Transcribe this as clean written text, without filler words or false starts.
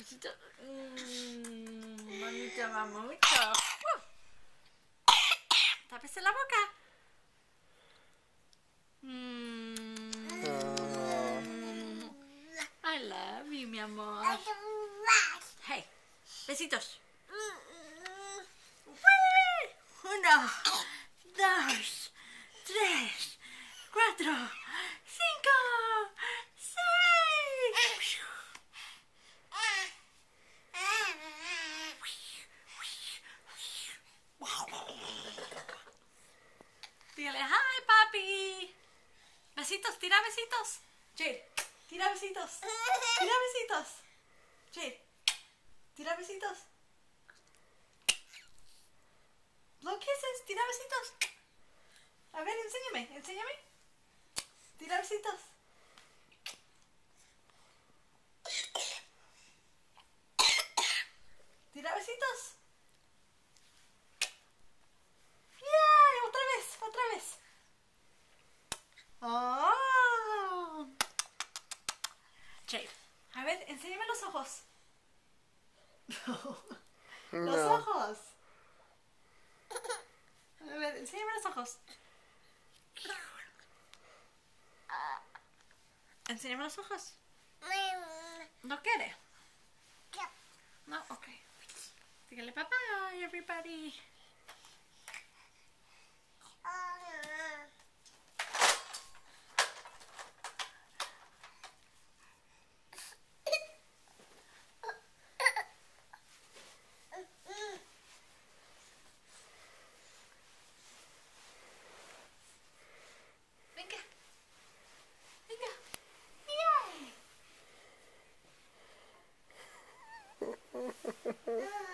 besito. Mami te ama mucho. Tápese la boca. I love you, mi amor. Hey, besitos. 1, 2, 3, 4, 5, 6. Dígale, hi, papi. Besitos, tira besitos. Jade, tira besitos. Tira besitos. Jade, tira besitos. Blow kisses, tira besitos. A ver, enséñame. Tira besitos. Tira besitos. ¡Yeah! Otra vez. Oh. Jade, a ver, enséñame los ojos. Los ojos. A ver, enséñame los ojos. Enséñame los ojos. ¿No quiere? No, ok. Dígale papá, everybody. Venga. Yay.